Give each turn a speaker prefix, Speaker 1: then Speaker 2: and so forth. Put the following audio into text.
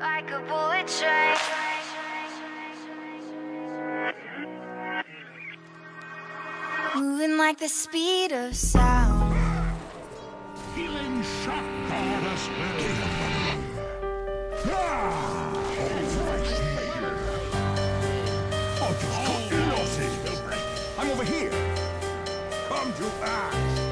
Speaker 1: like a bullet train. Moving like the speed of sound.
Speaker 2: Healing shock goddess will. I'm over here. Come to ask.